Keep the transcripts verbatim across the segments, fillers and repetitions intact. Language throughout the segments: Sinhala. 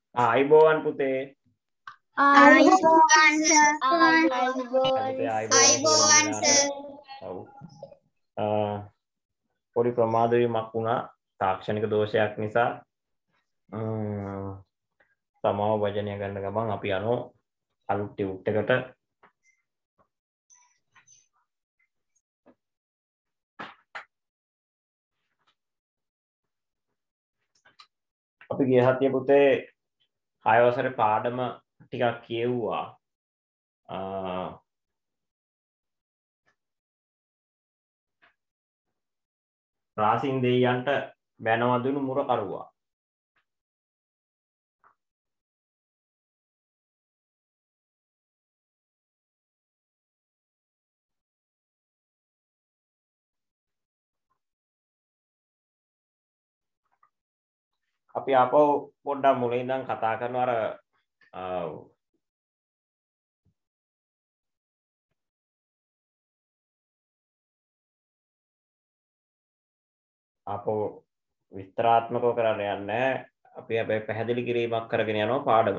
ආයිබෝවන් පුතේ. ආයිබෝවන් සර්. ආයිබෝවන් සර්. ඔව්. පොඩි ප්‍රමාද වීමක් වුණා තාක්ෂණික දෝෂයක් නිසා. සමාව වචනය ගන්න ගමන් අපි යනවා අලුත් ටියුට් එකට. අපි ගිය හතිය පුතේ හය වසරේ පාඩම ටිකක් කියෙව්වා. රාසින් දෙයියන්ට බැනවදුණු මුරකරුවා. අපි ආපහු පොඩ්ඩක් මුලින් ඉඳන් කතා කරනවා අර ආපහු විස්තරාත්මකව කරන්න යන්නේ. අපි හැබැයි පැහැදිලි කිරීමක් කරගෙන යනවා පාඩම.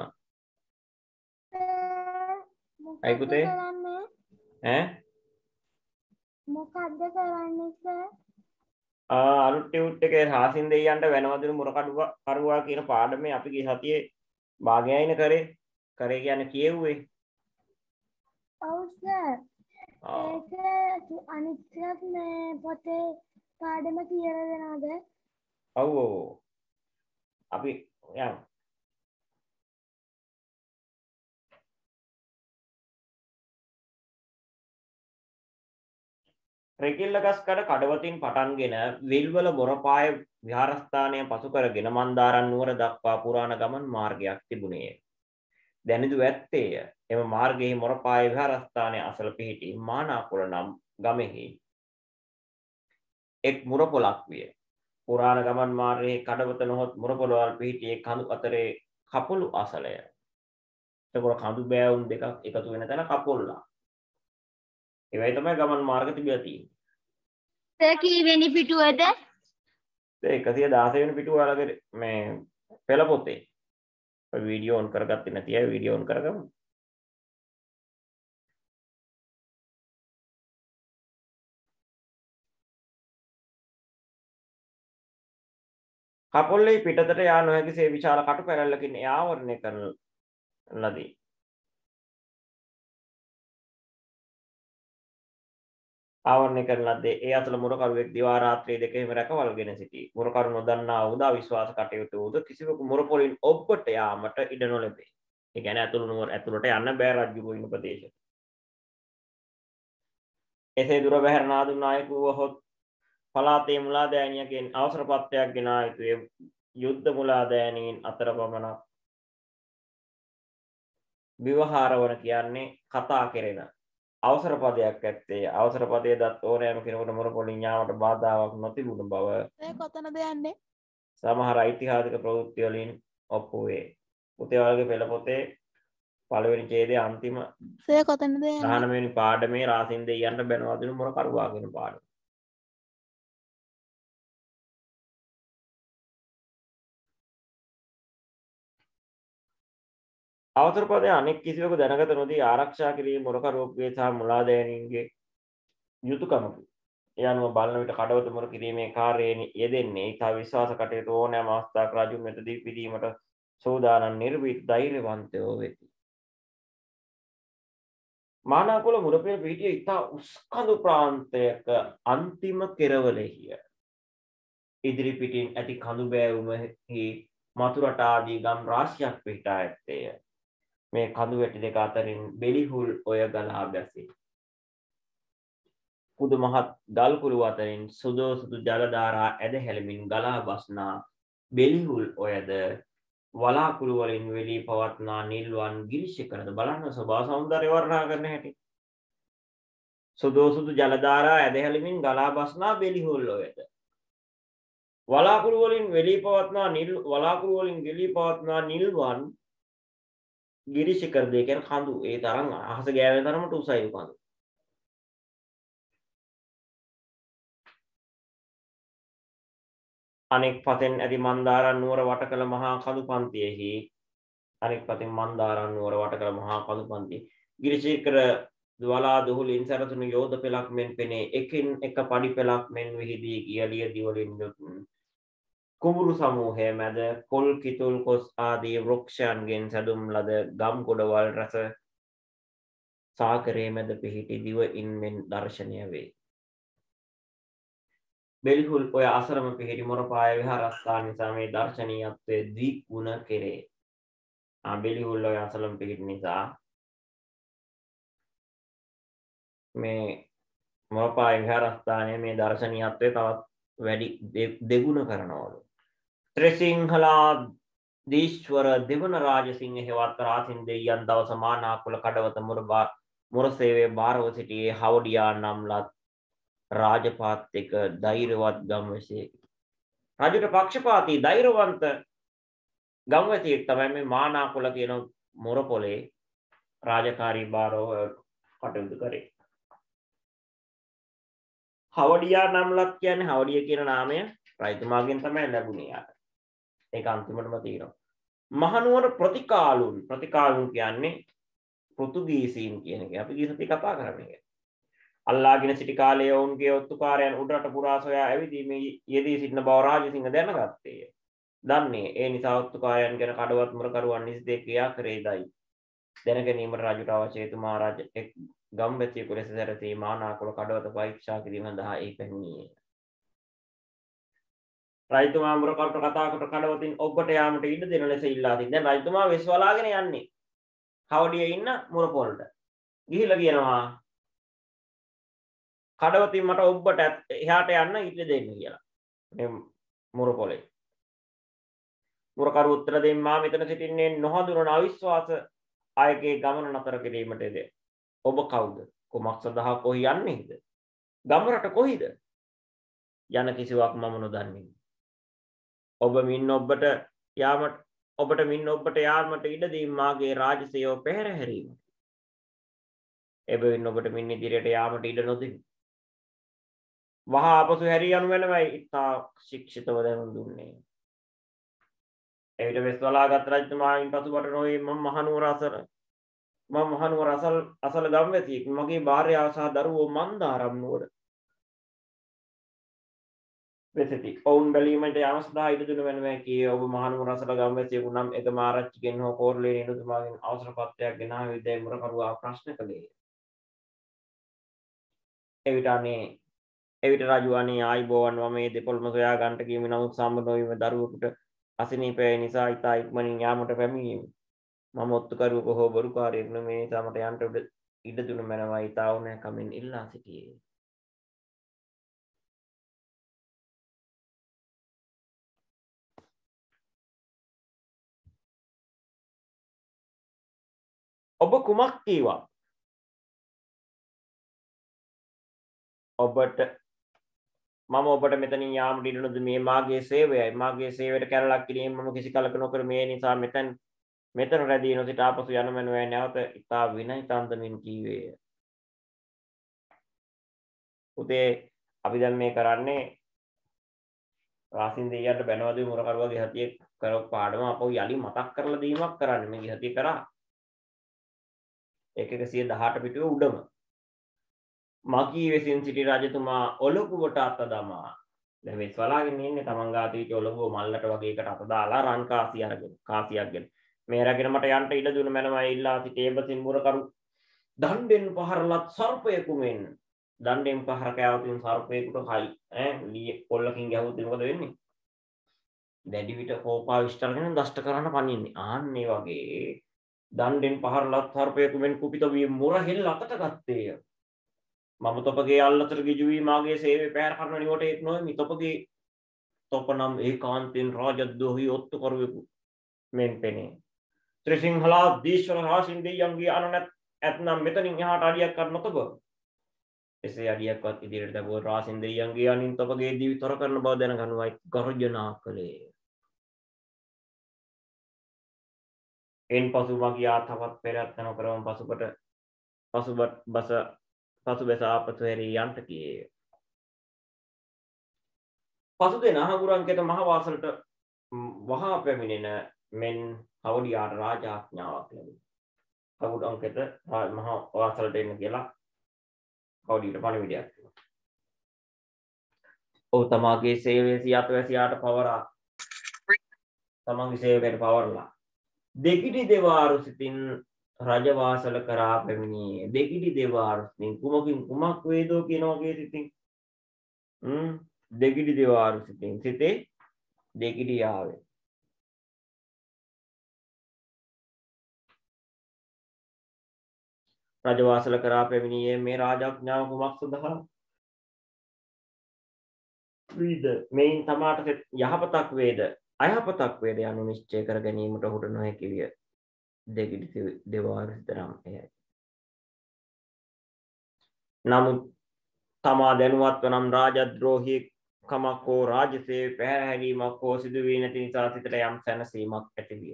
අයි පුතේ ඈ මොකද්ද කරන්නේ සර්? අලුත් ටියුට් එකේ රාසින් දෙයියන්ට වෙනවදින මුරකරුවා කියන පාඩමේ අපි ගිය සතියේ භාගයයින කරේ. කරේ කියන්නේ කියෙව්වේ. ඔව් සර්. ඒක අනිත්‍යත් මේ පොතේ පාඩම කියලා දෙනවද? ඔව් ඔව්. අපි යමු. රෙකිල්ලගස්කඩ කඩවතින් පටන්ගෙන විල්වල බොරපාය විහාරස්ථානය පසු කරගෙන මන්දාරන් නුවර දක්වා පුරාණ ගමන් මාර්ගයක් තිබුණේය. දැනිදු ඇත්තේය. එම මාර්ගයේ මොරපාය විහාරස්ථානය අසල පිහිටි මානාපුර නම් ගමෙහි එක් මුරපොලක් විය. පුරාණ ගමන් මාර්ගයේ කඩවත නොහොත් මුරපොළවල් පිහිටියේ කඳු අතරේ කපුළු අසලය. එතකොට කඳු බෑවුම් දෙකක් එකතු වෙන තැන කපොල්ලා. ඒවයි තමයි ගමන් මාර්ග තිබිලා තියෙන්නේ. සර් කීවෙනි පිටුවද? ඒ එකසිය දාසය වෙනි පිටුව වලගේ මේ පෙළ පොතේ. ඔය වීඩියෝ ඔන් කරගත්තේ නැති අය වීඩියෝ ඔන් කරගමු. කපොල්ලේ පිටතට යා නොහැකිසේ විශාල කටු පැරැල්ලකින් එය ආවරණය කරන ලදී. ආවරණය කරන ලද්දේ ඒ අසල මුරකරුවෙක් දිවා රාත්‍රී දෙකෙහිම රැකවල්ගෙන සිටී. මුරකරු නොදන්නා උදා විශ්වාස කටයුතු උද කිසිවෙකු මුරපොලින් ඔබ්බට යාමට ඉඩ නොලැබේ. ඒ කියන්නේ ඇතුළු නුවර ඇතුළට යන්න බෑ රජුගේ ඉන්න ප්‍රදේශයට. එසේ දුර බැහැර නාදුන් නායකව හොත් පලාතේ මුලාදෑනියගෙන් අවසර පත්‍රයක් ගෙනා යුතුය. යුද්ධ මුලාදෑනීන් අතර පමණක් විවහාර වන කියන්නේ කතා කෙරෙන අවසර පදයක් ඇත්තේ. අවසර පදයේ දත් ඕනෑම කෙනෙකුට මුරපොලින් යාමට බාධාවක් නොතිබුණු බව ඒ කොතනද යන්නේ? සමහර ඓතිහාසික ප්‍රවෘත්ති වලින් ඔප්පු වේ. පුතේ වලගේ පෙළ පොතේ පළවෙනි ඡේදයේ අන්තිම සර් කොතනද යන්නේ? දහනවය වෙනි පාඩමේ රාසින් දෙයියන්ට බැනවදින මුරකරුවා කියන පාඩම. අවසර පදයේ අනෙක් කිසිවෙකු දැනගත නොදී ආරක්ෂා කිරීම මුරකරුවෙකුගේ සහ මුලාදෑනීන්ගේ යුතුයකමකි. ඒ අනුව බලන විට කඩවත මුර කිරීමේ කාර්යයෙන් යෙදෙන්නේ ඉතා විශ්වාස කටයුතු ඕනෑම අවස්ථාවක රජු වෙතදී පිදීමට සූදානම් නිර්භීත ධෛර්යවන්තයෝ වෙති. මානාකුල මුරපෙළ පිහිටිය ඉතා උස්කඳු ප්‍රාන්තයක අන්තිම කෙරවලෙහිය. ඉදිරි පිටින් ඇති කඳු බෑවුමෙහි මතුරට ආදී ගම් රාශියක් පිහිටා ඇත්තේය. මේ කඳු වැටි දෙක අතරින් බෙලිහුල් ඔය ගලා බැසේ. පුදු මහත් ගල් කුරු අතරින් සුදෝ සුදු ජල ධාරා ඇද හැලමින් ගලා බස්නා බෙලිහුල් ඔයද වලාකුළු වලින් වෙලී පවත්නා නිල්වන් ගිරිශිඛරද බලන්න ස්වභාව සෞන්දර්ය වර්ණනා කරන හැටි. සුදෝ සුදු ජල ධාරා ඇද හැලමින් ගලා බස්නා බෙලිහුල් ඔයද වලාකුළු වලින් වෙලී පවත්නා නිල් වලාකුළු වලින් ගෙලී පවත්නා නිල්වන් ගිරිශිඛර දෙක කියන කඳු ඒ තරම් අහස ගෑවෙන තරමට උසයි කඳු. අනෙක් පතෙන් ඇති මන්දාරන් නුවර වට කළ මහා කඳු පන්තියෙහි අනෙක් පැත්තෙන් මන්දාරම් නුවර වට කළ මහා කඳුපන්ති ගිරිශේකර වලා දුහුලින් සැරසුණු යෝධ පෙළක් මෙන් පෙනේ එකින් එක පඩි පෙළක් මෙන් විහිදී ගියලිය දිවලින් යුත් කුඹුරු සමූහය මැද කොල් කිතුල් කොස් ආදී වෘක්ෂයන්ගෙන් සැදුම් ලද ගම් ගොඩවල් රස සාකරේ මැද පිහිටි දිව ඉන්මෙන් දර්ශනය වේ. බෙලිහුල් ඔය අසරම පිහිටි මොරපාය විහාරස්ථාන නිසා මේ දර්ශනීයත්වයේ ද්විගුණ කෙරේ. ආ බෙලිහුල් ඔය අසරම පිහිටි නිසා මේ මොරපාය විහාරස්ථානයේ මේ දර්ශනීයත්වය තවත් වැඩි දෙගුණ කරනවලු. ත්‍රිසිංහලා දීශ්වර දෙවන රාජසිංහ හෙවත් රාසින් දෙවියන් දවස මානාකුල කඩවත මුරබා මුරසේවයේ බාරව සිටියේ හවඩියා නම් ලත් රාජපාත්තික ධෛර්යවත් ගම්වැසියෙක්. රජුට පක්ෂපාතී ධෛර්යවන්ත ගම්වැසියෙක් තමයි මේ මානාකුල කියන මුරපොලේ රාජකාරී බාරව කටයුතු කරේ. හවඩියා නම් ලත් කියන්නේ හවඩිය කියන නාමය රජතුමාගෙන් තමයි ලැබුණේ යාට. ඒක අන්තිමටම තියෙනවා. මහනුවර ප්‍රතිකාලුන් ප්‍රතිකාලුන් කියන්නේ පෘතුගීසීන් කියන එක. අපි ගිහසති කතා කරන්නේ. අල්ලාගෙන සිටි කාලයේ ඔවුන්ගේ ඔත්තුකාරයන් උඩරට පුරා සොයා ඇවිදීමේ යෙදී සිටින බව රාජසිංහ දැනගත්තේය. දන්නේ ඒ නිසා ඔත්තුකාරයන් ගැන කඩවත් මුරකරුවන් නිසිතේ ක්‍රියා කරේදයි. දැන ගැනීමට රජුට අවශ්‍ය තුමා රජ එක් ගම්වැසියෙකු ලෙස සැරසී මානාකුල කඩවත පරීක්ෂා කිරීම සඳහා ඒ පැමිණියේ. රජතුමා මුරකරුට කතා කොට කඩවතින් ඔබට යාමට ඉඩ දෙන ලෙස ඉල්ලා තිබෙනවා. දැන් රජතුමා වෙස්වලාගෙන යන්නේ හවඩියේ ඉන්න මුරපොලට. ගිහිලා කියනවා කඩවතින් මට ඔබට එහාට යන්න ඉඩ දෙන්න කියලා. මේ මුරපොලේ. මුරකරු උත්තර දෙන්න මා මෙතන සිටින්නේ නොහඳුනන අවිශ්වාස අයගේ ගමන නතර කිරීමටද. ඔබ කවුද? කුමක් සඳහා කොහි යන්නේද? ගමරට කොහිද? යන කිසිවක් මම නොදන්නේ. ඔබ මින් ඔබට යාමට ඔබට මින් ඔබට යාමට ඉඩ දීම මාගේ රාජසේවය පැහැර හැරීම. එබැවින් ඔබට මින් ඉදිරියට යාමට ඉඩ නොදෙමි. වහා අපසු හැරී යනු මැනවයි ඉතා ශික්ෂිතව දැනුම් දුන්නේ. එවිට වෙස්වලාගත් රජතුමායින් පසුබට නොවේ මම මහනුවර අසල මම මහනුවර අසල් අසල ගම්වැසියෙක්. මගේ භාර්යාව සහ දරුවෝ මන්දාරම් නුවර වෙසෙති. ඔවුන් බැලීමට යාම සඳහා ඉඩ දුන මැනවයි කී. ඔබ මහනුවර අසල ගම්වැසියෙකු නම් එකම ආරච්චිගෙන් හෝ කෝරළේ නිලතුමාගෙන් අවසර පත්‍රයක් ගෙනා විදයි මුරකරුවා ප්‍රශ්න කළේ. එවිට අනේ එවිට රජු අනේ ආයිබෝවන් මම මේ දෙපොළම සොයා ගන්නට ගියමි. නමුත් සම්බ නොවීම දරුවෙකුට අසනීපය නිසා ඉතා ඉක්මනින් යාමට පැමිණීමි. මම ඔත්තුකරුවෙකු හෝ බොරුකාරයෙක් නෙමෙයි. මේ නිසා මට යන්න ඉඩ දුන මැනවයි ඉතා උණෑ කමින් ඉල්ලා සිටියේ. ඔබ කුමක් කීවා? ඔබට මම ඔබට මෙතනින් යාමට ඉඩ නොදී මේ මාගේ සේවයයි. මාගේ සේවයට කැරලක් කිරීම මම කිසි කලක නොකර මේ නිසා මෙතන මෙතන රැඳී නොසිට ආපසු යන මැනවයි නැවත ඉතා විනය තන්දමින් කීවේය. පුතේ අපි දැන් මේ කරන්නේ රාසින් දෙයියන්ට බැනවදී මුරකරුවාගේ හතිය කරව පාඩම අපෝ යලි මතක් කරලා දීමක් කරන්නේ. මේ හතිය කරා එක එකසිය දහඅට පිටුවේ උඩම මකී වෙසින් සිටි රජතුමා ඔලකුවට අත දමා දැන් මේ ස්වලාගෙන ඉන්නේ තමන් ගාතීට ඔලකුව මල්ලට වගේ එකට අත දාලා රන් කාසිය අරගෙන කාසියක්ගෙන මේ රැගෙන මට යන්න ඉඩ දුන මැනවයි ඉල්ලා සිටි එබසින් මුරකරු දණ්ඩෙන් පහරලත් සර්පයෙකු මෙන් දණ්ඩෙන් පහර කෑවතින් සර්පයෙකුට හයි ඈ ලී පොල්ලකින් ගැහුවොත් මොකද වෙන්නේ? දැඩි විට කෝපාවිෂ්ඨ දෂ්ට කරන්න පනින්නේ. ආන්නේ වගේ දණ්ඩෙන් පහරලත් සර්පයෙකු මෙන් කුපිත වී මුර හෙල් අතට ගත්තේය. මම තොපගේ අල්ලතට ගිජු වී මාගේ සේවය පැහැර කරන නිවට එක් නොවෙමි. තොපගේ තොප නම් ඒකාන්තයෙන් රාජද්‍රෝහී ඔත්තුකරුවෙකු මෙන් පෙනේ. ත්‍රිසිංහලා දීශ්වර රාසින් දෙයියන්ගේ අනනත් ඇතනම් මෙතනින් එහාට අඩියක් කර නොතබ. එසේ අඩියක්වත් ඉදිරියට ලැබුව රාසින් දෙයියන්ගේ අනින් තොපගේ දිවි තොර කරන බව දැනගනුවයි ගර්ජනා කළේ. එන් පසු මගියා තවත් පෙරත් නොකරවම පසුබට පසුබට බස පසු බැස ආපසු හැරී යන්ට කීයේ. පසු දෙන අහගුරන්කෙත මහ වාසලට වහා පැමිණෙන මෙන් හවුඩියාට රාජාඥාවක් ලැබුණා. කවුද අංකෙත මහා වාසලට එන්න කියලා කවුඩියට පණිවිඩයක් දුන්නා. ඔහු තමාගේ සේවය සියත වැසියාට පවරා තමන්ගේ සේවයට පවරලා දෙකිඩි දෙවාරු සිතින් රජවාසල කරා පැමිණියේ. දෙකිඩි දෙවාරු සිතින් කුමකින් කුමක් වේදෝ කියන වගේ සිතින් හ්ම් දෙකිඩි දෙවාරු සිතින් සිතේ දෙකිඩි ආවේ. රජවාසල කරා පැමිණියේ මේ රාජඥාව කුමක් සඳහා වේද? මේන් තමාට යහපතක් වේද අයහපතක් වේද යනු නිශ්චය කර ගැනීමට ඔහුට නොහැකි විය. දෙකිඩි දෙවාරු සිතරම් එයයි. නමුත් තමා දැනුවත්ව නම් රාජද්‍රෝහී කමක් හෝ රාජසේවය පැහැහැරීමක් හෝ සිදු වී නැති නිසා සිතට යම් සැනසීමක් ඇති විය.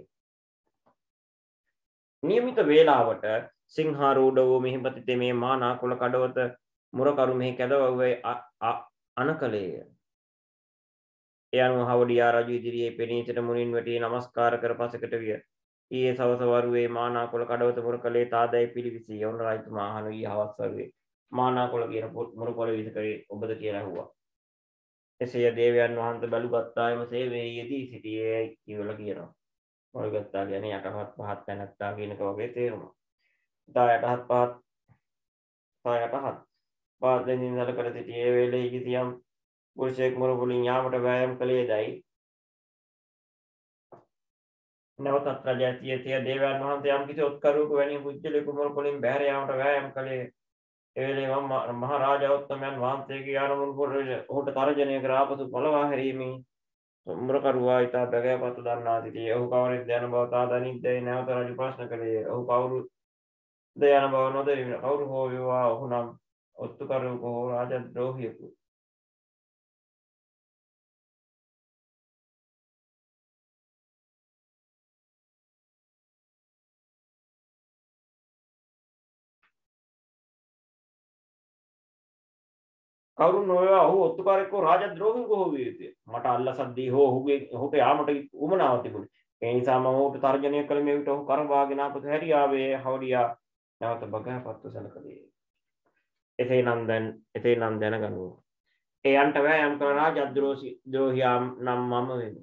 නියමිත වේලාවට සිංහාරූඪ වූ මිහිපති තෙමේ මානා කුල කඩවත මුරකරු මෙහි කැදවුවේ අනකලේය. ඒ අනුව හවඩියා රජු ඉදිරියේ පෙනී සිට මුණින් වැටී නමස්කාර කර පසකට විය. ඊයේ සවස වරුවේ මානා කුල කඩවත මුරකලේ තාදයි පිළිවිසී. ඔන්න රජතුමා අහන ඊයේ හවස් වරුවේ මානා කුල කියන මුරකොළ විසකරේ ඔබද කියලා ඇහුවා. එසේය දේවයන් වහන්සේ බැලුගත්තායම සේවයේ යෙදී සිටියේ කියලා කියනවා. බැලුගත්තා කියන්නේ යටහත් පහත් තැනත්තා කියනක වගේ තේරුම. තා යටහත් පහත් තා යටහත් පහත් දෙනින් ඉඳලා කර සිටියේ වේලේ කිසියම් පුරුෂයෙක් මුරපොලින් යාමට වෑයම් කළේදයි. නැවතත් රජාතිය තිය දේවයන් වහන්සේ යම් කිසි ඔත්කරුවක වැනි පුජ්‍යලෙකු මුරපොලින් බැහැර යාමට වෑයම් කළේ. ඒ වෙලේ මම මහරජාෝත්තමයන් වහන්සේගේ ආනමුන් පොරේ ඔහුට තරජනය කර ආපසු පළවා හැරීමේ මුරකරුවා ඊට බැගෑපත් දන්වා සිටියේ. ඔහු කවරෙක්ද යන බව තාදනිද්දේ නැවත රජු ප්‍රශ්න කළේ. ඔහු කවුරුද යන බව නොදැරින කවුරු හෝ වේවා ඔහු නම් ඔත්තුකරුවෙකු හෝ රාජද්‍රෝහියෙකු. කවුරු නොවේවා ඔහු ඔත්තුකාරයෙකු හෝ රාජද්‍රෝහියෙකු හෝ විය යුතුය. මට අල්ලසද්දී හෝ ඔහුගේ ඔහුට යාමට උවමනාවක් තිබුණේ. ඒ නිසා මම ඔහුට තර්ජනය කළ මේ විට ඔහු කරවාගෙන ආපසු හැරී ආවේ. හවඩියා නැවත බගෑපත්ව සැලකදී. එසේනම් දැන් එසේනම් දැනගනු. ඒ යන්ට වෑයම් කළ රාජද්‍රෝහියා නම් මම වෙමි.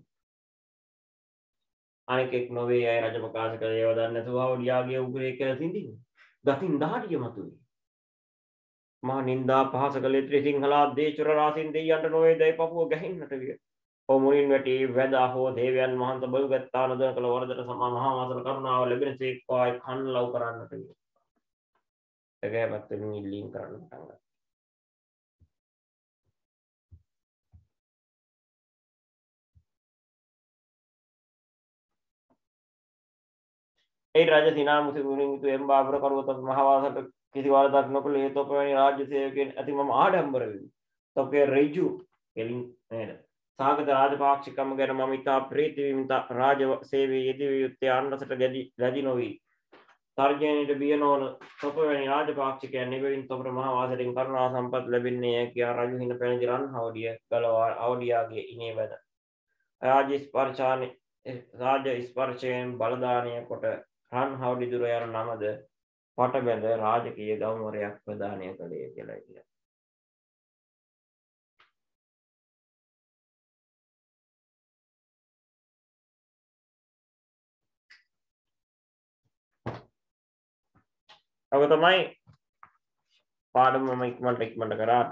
අනෙකෙක් නොවේ අය රජ ප්‍රකාශ කළ ඒවා දන්නේ නැතුව හවඩියාගේ උගුරේ කියලා සිඳින්නේ. ගතින් දහඩිය මතුවේ. මා නින්දා පහස කළේ ත්‍රිසිංහලා දේචුර රාසින් දෙයයන්ට නොවේ දැයි පපුව ගැහින්නට විය. ඔහු මුණින් වැටි වැදා හෝ දේවයන් වහන්සේ බහුගත්තා නොදැන කළ වරදට සමා මහා මාසල කරුණාව ලැබෙන සේක්වායි කන් ලව් කරන්නට විය. එගෑපත් වෙමින් ඉල්ලීම් කරන්න පටන් ගත්තා. ඒ රජ සිනා මුසුමුණින් යුතු එම්බාබර කරුවත මහවාසට කිසි වරදක් නොකළ ඒ තොපවැනි රාජ්‍ය සේවකයන් ඇති මම ආඩම්බර වෙමි. තොපේ රජු එලින් නේද? සාගත රාජපාක්ෂිකම ගැන මම ඉතා ප්‍රීති වෙමි. රාජ සේවයේ යෙදී යුත්තේ අන්නසට ගැදි නොවි. තර්ජනයට බිය නොවන තොපවැනි රාජපාක්ෂිකයන් නිවෙමින් තොපට මහවාසයෙන් කරුණා සම්පත් ලැබෙන්නේ කියා රජු හින පැණිදි රන් හවඩිය ගලවා අවඩියාගේ ඉනේ වැද. රාජ ස්පර්ශානි රාජ ස්පර්ශයෙන් බලදානය කොට රන් හවඩි දුර යන නමද පට බැඳ රාජකීය ගෞරවයක් ප්‍රදානය කළේ කියලා කියනවා. ඔක තමයි පාඩම මම ඉක්මනට ඉක්මනට කරාට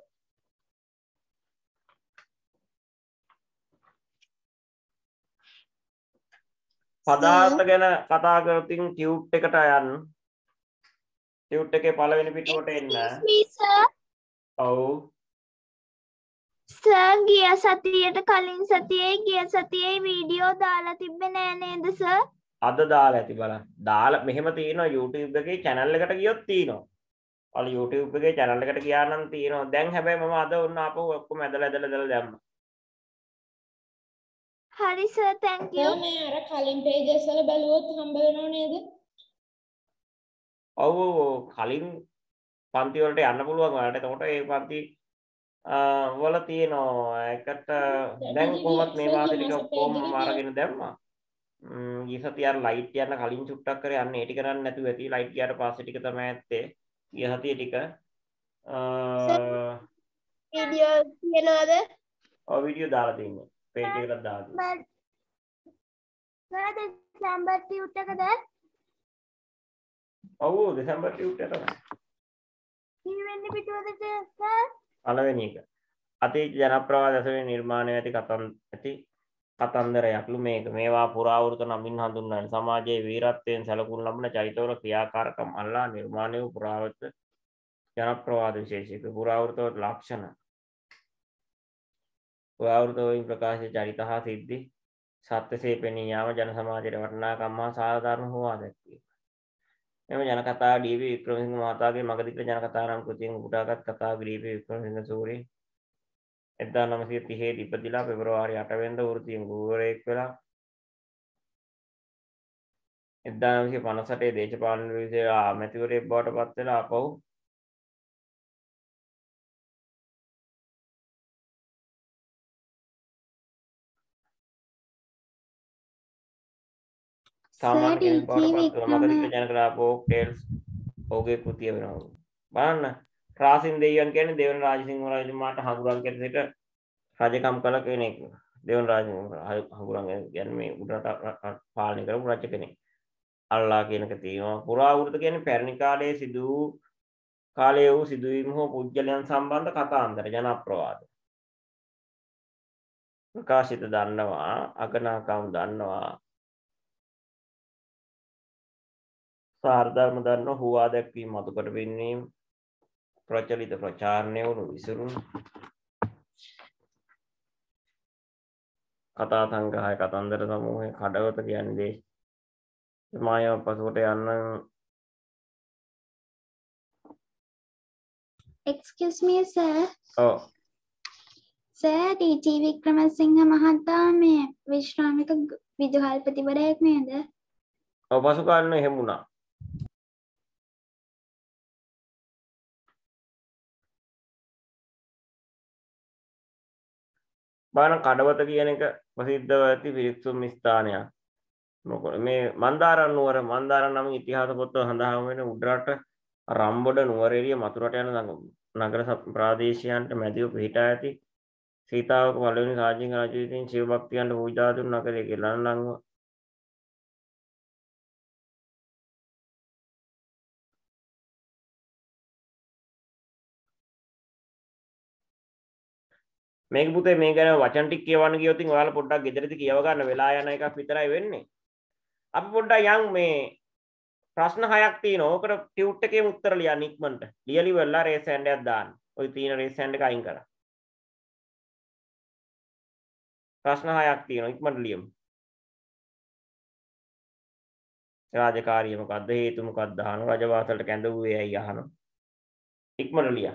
පදාර්ථ ගැන කතා කරමින් ටියුට් එකට යන්න. ටියුට් එකේ පළවෙනි පිටුවට එන්න. ඔව්. සර් ගිය සතියේට කලින් සතියේ ගිය සතියේ වීඩියෝ දාලා තිබ්බේ නෑ නේද සර්? අද දාලා ඇති බලන්න. දාලා මෙහෙම තියෙනවා YouTube එකේ channel එකට ගියොත් තියෙනවා. ඔයාලා YouTube එකේ channel එකට ගියා නම් තියෙනවා. දැන් හැබැයි මම අද ඔන්න ආපහු ඔක්කොම ඇදලා ඇදලා ඇදලා දැම්මා. හරි සර් thank you. මේ අර කලින් pages වල බැලුවොත් හම්බ වෙනව නේද? ඔව් ඔව් කලින් පන්ති වලට යන්න පුළුවන් ඔයාලට. එතකොට ඒ පන්ති වල තියෙනවා. ඒකට දැන් කොහොමත් මේ වාසිය ටික කොහොම අරගෙන දැම්මා. ගිය සතිය අර ලයිට් යන කලින් චුට්ටක් කර යන්න ඒ ටික කරන්නේ නැතුව ඇති ලයිට් ගියාට පස්සේ ටික තමයි ඇත්තේ ගිය සතිය ටික වීඩියෝ තියනවාද? ඔය වීඩියෝ දාලා තියෙන්නේ පේජ් එකකට දාලා තියෙන්නේ සර් දෙසැම්බර් ටියුට් එකද? ඔව් දෙසැම්බර් ටියුට් එක තමයි කීවෙනි පිටුවද සර්? පළවෙනි එක අතීත ජනප්‍රවාද ඇසුරින් නිර්මාණය ඇති කතන් ඇති කතන්දරයක්ලු මේක මේවා පුරාවෘත නමින් හඳුන්වන සමාජයේ වීරත්වයෙන් සැලකුම් ලබන චරිතවල ක්‍රියාකාරකම් අල්ලා නිර්මාණය වූ පුරාවෘත ජනප්‍රවාද විශේෂිත පුරාවෘතවල ලක්ෂණ පුරාවෘත වලින් ප්‍රකාශිත චරිත හා සිද්ධි සත්‍යසේ පෙනී යාම ජන සමාජයේ වටිනාකම් හා සාධාරණ හොවා දැක්වේ. මෙම ජන කතාව ඩී.වී. වික්‍රමසිංහ මහතාගේ මගධික ජන කතා නම් කෘතියෙන් උපුටාගත් කතාව ඩී.වී. වික්‍රමසිංහ සූරි එක්දහස් නවසිය තිහේ ඉපදිලා පෙබරවාරි අට වෙනිදා වෘත්තීය ගුරුවරයෙක් වෙලා එක්දහස් නවසිය පනස් අටේ දේශපාලන විෂය මැතිවරයෙක් බවට පත් වෙලා ආපහු සාමාන්‍ය කෙනෙක් බවට පත් වෙනවා. මගධික ජන කතා ෆෝක් ටේල්ස් ඔහුගේ කෘතිය වෙනවා. බලන්න රාසින් දෙවියන් කියන්නේ දෙවන රාජසිංහ රජතුමාට හඟුරන් කෙරෙහිට රජකම් කළ කෙනෙක්. දෙවන රාජසිංහ හඟුරන් කියන්නේ මේ උඩරට පාලනය කරපු රජ කෙනෙක්. අල්ලා කියනක තියෙනවා. පුරාවෘත කියන්නේ පැරණි කාලයේ සිදු කාලයේ වූ සිදුවීම් හෝ පුද්ගලයන් සම්බන්ධ කතාන්තර ජනප්‍රවාද. ප්‍රකාශිත දන්නවා, අගනාකම් දන්නවා. සාර්ධර්ම දන්නවා, හුවා දැක්වීම මතු කොට පෙන්වීම ප්‍රචලිත ප්‍රචාරණය වුණු විසුරුම් කතා සංග්‍රහය කතන්දර සමූහය කඩවත කියන්නේ මායව පසුකොට යන්න Excuse me sir. ඔව් සර් ටී.ටී. වික්‍රමසිංහ මහතා මේ විශ්‍රාමික විදුහල්පතිවරයෙක් නේද? ඔව් පසු කාලේ එහෙම වුණා. බලන්න කඩවත කියන එක ප්‍රසිද්ධව ඇති පිරික්සුම් ස්ථානයක්. මොකද මේ මන්දාරම් නුවර මන්දාරම් නම් ඉතිහාස පොත්වල සඳහන් වෙන උඩරට රම්බොඩ නුවර එළිය මතුරට යන නගර ප්‍රාදේශයන්ට මැදිව පිහිටා ඇති සීතාවක පළවෙනි රාජසිංහ රජු විසින් ශිව භක්තියන්ට පූජා දුන් නගරයේ කියලා නම් මේක පුතේ මේ ගැන වචන ටික කියවන්න ගියොත් ඉතින් ඔයාලා පොඩ්ඩක් ගෙදරදී කියව ගන්න වෙලා යන එකක් විතරයි වෙන්නේ. අපි පොඩ්ඩක් යන් මේ ප්‍රශ්න හයක් තියෙනවා. ඕකට ටියුට් එකේම උත්තර ලියන්න ඉක්මනට. ලියලි වෙලා රේස් හෑන්ඩ් එකක් දාන්න. ඔය තියෙන රේස් හෑන්ඩ් එක අයින් කරා. ප්‍රශ්න හයක් තියෙනවා ඉක්මනට ලියමු. රාජකාරිය මොකද්ද? හේතු මොකක්ද අහනවා. රජවාසලට කැඳවුවේ ඇයි අහනවා. ඉක්මනට ලියන්න.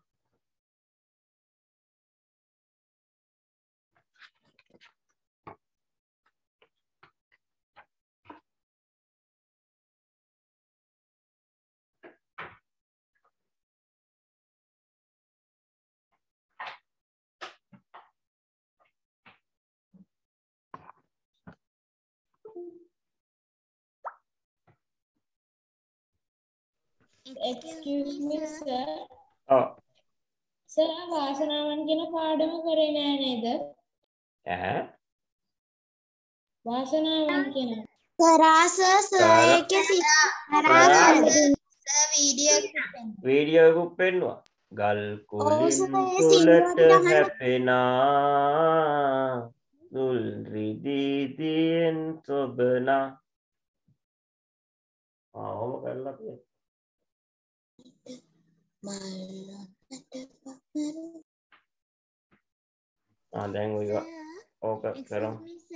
Excuse me sir. ඔව්. සර් වාසනාවන් කියන පාඩම කරේ නෑ නේද? ඈ වාසනාවන් කියන කරාස සර් ඒකේ සර් වීඩියෝ වීඩියෝ එකක් පෙන්නවා. ගල් කුලින් සර්, ඒ තුලට සිංහලට අහන්න. හැපෙනා දුල් රිදීදීන් සොබනා ආවම කරලා තියෙනවා. ආ දැන් ඔය ඕක කරමු.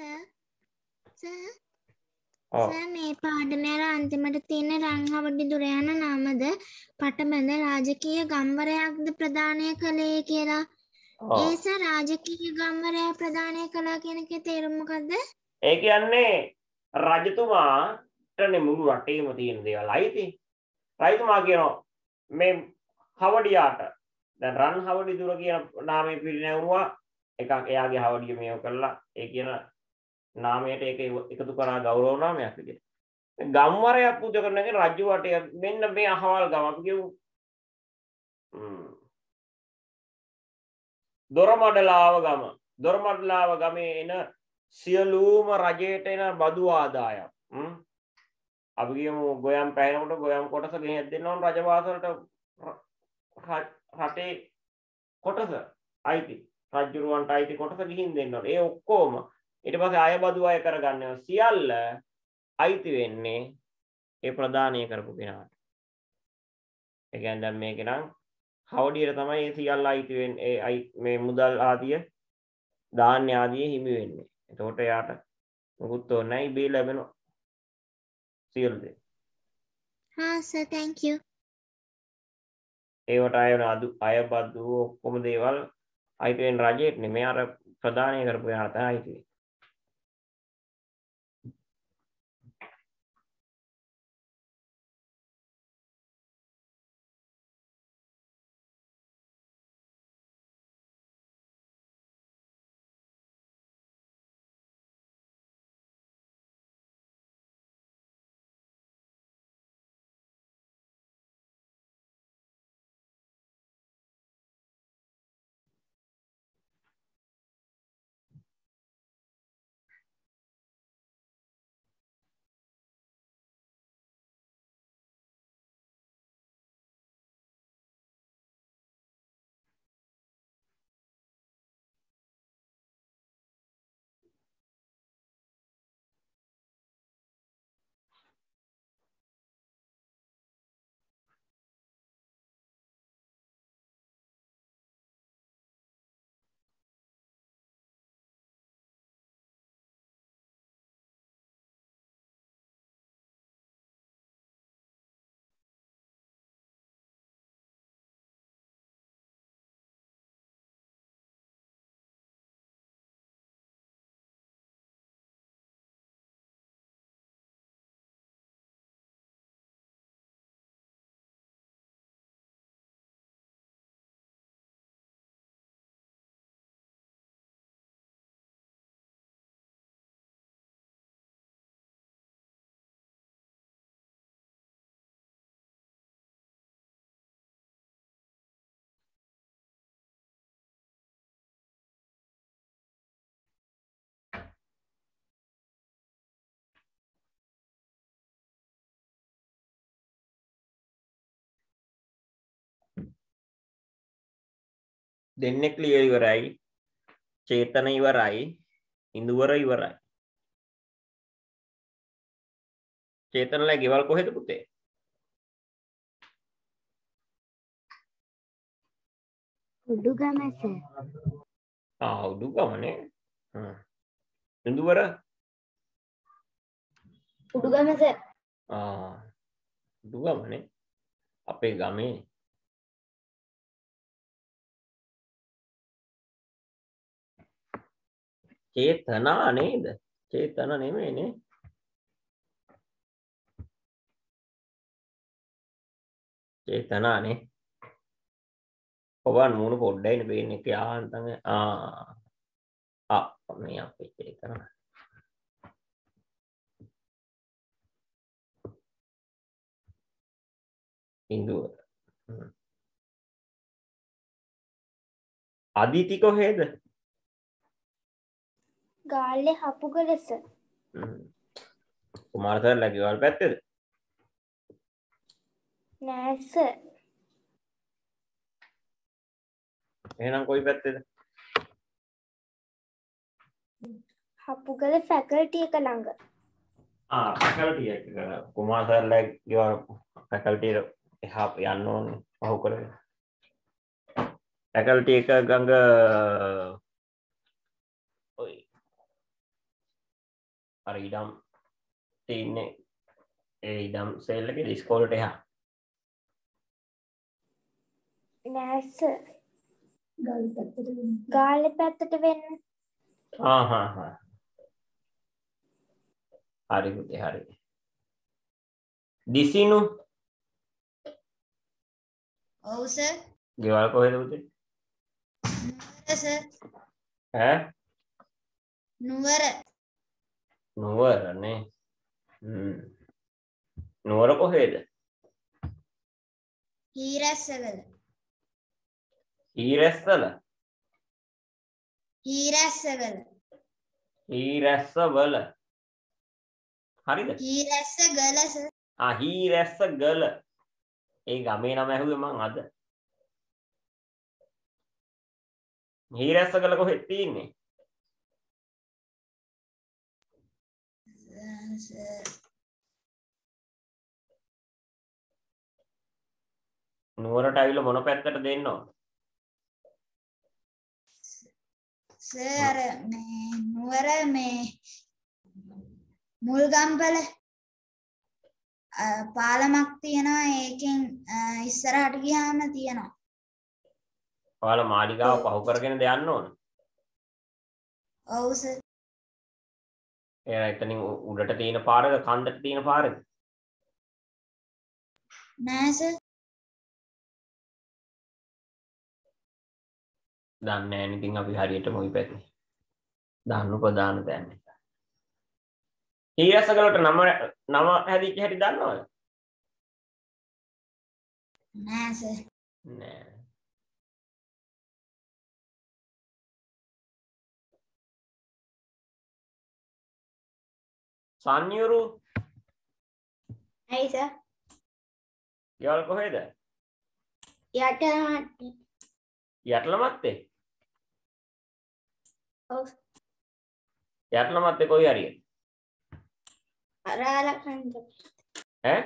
ඔව් සර් මේ පාඩමේ අර අන්තිමට තියෙන රන්හවඩි දුර යන නමද පටබඳ රාජකීය ගම්වරයක්ද ප්‍රදානය කළේ කියලා. ඔව් ඒ සර් රාජකීය ගම්වරයා ප්‍රදානය කළා කියන එකේ තේරුම මොකද්ද? ඒ කියන්නේ රජතුමාට මුළු රටේම තියෙන දේවල් අයිති. රජතුමා කියනවා මේ හවඩියාට දැන් රන් හවඩි දුර කියන නාමය පිරිනැවුවා එකක් එයාගේ හවඩිය මේව කළා ඒ කියන නාමයට ඒක එකතු කරා ගෞරව නාමයක් විදිහට. ගම්වරයක් පූජා කරන එක රජු වටේ මෙන්න මේ අහවල් ගම අපි කියමු. දොරමඩලාව ගම. දොරමඩලාව ගමේ එන සියලුම රජයට එන බදු ආදායම්. අපි කියමු ගොයම් පැහැෙනකොට ගොයම් කොටස ගෙහෙත් දෙන්න ඕන රජවාසලට රටේ කොටස අයිති. රජුරවන්ට අයිති කොටස ගිහින් දෙන්න ඕන. ඒ ඔක්කොම ඊට පස්සේ අය බදු අය කරගන්නවා. සියල්ල අයිති වෙන්නේ ඒ ප්‍රදානීය කරපු කෙනාට. ඒ කියන්නේ දැන් මේක නම් හවඩියට තමයි ඒ සියල්ල අයිති වෙන්නේ. ඒ මේ මුදල් ආදිය ධාන්‍ය ආදිය හිමි වෙන්නේ. එතකොට යාට මොකුත් ඕනේ නැහැ. ඉබේ ලැබෙනවා. සියලු දේ. හා සර් thank you. ඒවට අය වෙන අය බදු ඔක්කොම දේවල් අයිති වෙන රජයට නෙමෙයි අර ප්‍රදානීය කරපු යාට තමයි අයිති වෙන්නේ. දෙන්නෙක් ලිය ඉවරයි. චේතන ඉවරයි. ඉඳුවර ඉවරයි. චේතනලා ගෙවල් කොහෙද පුතේ? උඩුගම සර්. ආ උඩුගමනේ. හ්ම්. ඉඳුවර? උඩුගම සර්. ආ උඩුගමනේ. අපේ ගමේ. චේතනා නේද? චේතන නෙමෙයිනේ. චේතනානේ. ඔබන් මූණ පොඩ්ඩයිනේ පේන්නේ කියාන් තමයි. ආ ආ මේ අපේ චේතන. ඉන්දුව. අදිති කොහෙද? ගාල්ලේ හපුගලස. කුමාර සර්ලා ගෙවල් පැත්තේද? නෑ සර්. එහෙනම් කොයි පැත්තේද? හපුගල ෆැකල්ටි එක ළඟ. ආ ෆැකල්ටි එක කුමාර සර්ලා ගෙවල් ෆැකල්ටි එහා යන්න ඕනේ පහු කරගෙන. ෆැකල්ටි එක ගඟ ඔය අර ඉඩම් තියෙන්නේ ඒ ඉඩම් සෙල් එකේ ඉස්කෝලේට එහා. නෑ සර්. ගාල්ලේ පැත්තට වෙන්න. ආ හා හා. හරි පුතේ හරි. දිසිනු. ඔව් සර්. ගෙවල් කොහෙද පුතේ? නුවර සර්. ඈ? නුවර. නුවරනේ. හ්ම්. නුවර කොහෙද? හීරැස්සවල. හීරැස්සල. හීරැස්සවල. හීරැස්සවල. හරිද? හීරැස්සගල සර්. ආ හීරැස්සගල. ඒ ගමේ නම ඇහුවේ මං අද. හීරැස්සගල කොහෙද තියෙන්නේ? නුවරට ඇවිල්ලා මොන පැත්තට දෙන්න ඕන? සර් මේ නුවර මේ මුල්ගම්පල පාලමක් තියෙනවා ඒකෙන් ඉස්සරහට ගියාම තියෙනවා. ඔයාලා මාලිගාව පහු කරගෙනද යන්න ඕන? ඔව් සර්. එයා එතනින් උඩට තියෙන පාරද කන්දට තියෙන පාරද? නෑ සර්. දන්නේ නැහැ නේ ඉතින් අපි හරියටම ওই පැත්තේ. දාන්න ප්‍රදාන දන්නේ. හීරැස්සගලට නම නම හැදිච්ච හැටි දන්නවද? නෑ සර්. නෑ. සංයුරු ඇයි සර්? යාල් කොහෙද? යට යටලමත්තේ. ඔව්. යටලමත්තේ කොයි හරියද? අරාල කන්ද. ඈ?